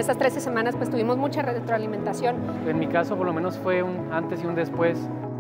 esas 13 semanas pues tuvimos mucha retroalimentación. En mi caso por lo menos fue un antes y un después.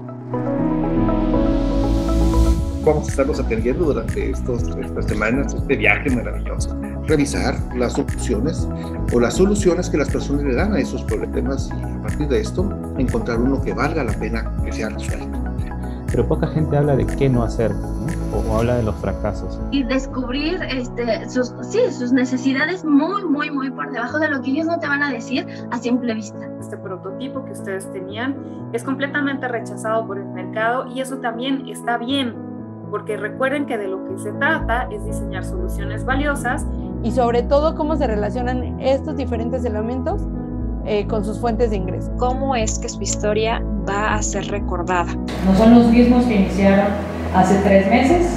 Vamos a estarlos atendiendo durante estas semanas, este viaje maravilloso. Revisar las opciones o las soluciones que las personas le dan a esos problemas y a partir de esto encontrar uno que valga la pena que sea resuelto. Pero poca gente habla de qué no hacer, ¿no? O habla de los fracasos. Y descubrir sus necesidades muy por debajo de lo que ellos no te van a decir a simple vista. Este prototipo que ustedes tenían es completamente rechazado por el mercado y eso también está bien, porque recuerden que de lo que se trata es diseñar soluciones valiosas. Y sobre todo cómo se relacionan estos diferentes elementos con sus fuentes de ingreso. ¿Cómo es que su historia va a ser recordada? No son los mismos que iniciaron hace 3 meses.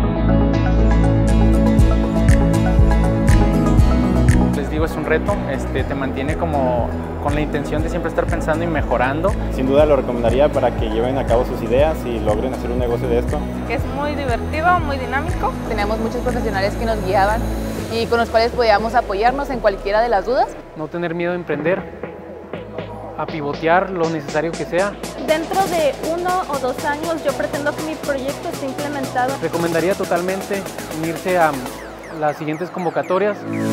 Les digo, es un reto, te mantiene como con la intención de siempre estar pensando y mejorando. Sin duda lo recomendaría para que lleven a cabo sus ideas y logren hacer un negocio de esto. Que es muy divertido, muy dinámico. Teníamos muchos profesionales que nos guiaban y con los cuales podíamos apoyarnos en cualquiera de las dudas. No tener miedo a emprender, a pivotear lo necesario que sea. Dentro de 1 o 2 años yo pretendo que mi proyecto esté implementado. Recomendaría totalmente unirse a las siguientes convocatorias.